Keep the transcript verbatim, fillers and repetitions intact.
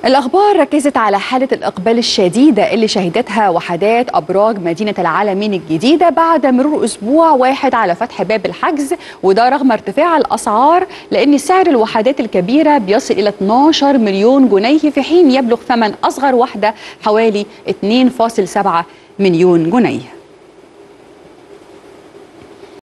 الأخبار ركزت على حالة الإقبال الشديدة اللي شهدتها وحدات أبراج مدينة العالمين الجديدة بعد مرور أسبوع واحد على فتح باب الحجز، وده رغم ارتفاع الأسعار، لأن سعر الوحدات الكبيرة بيصل إلى اثناشر مليون جنيه، في حين يبلغ ثمن أصغر وحدة حوالي اثنين فاصل سبعة مليون جنيه.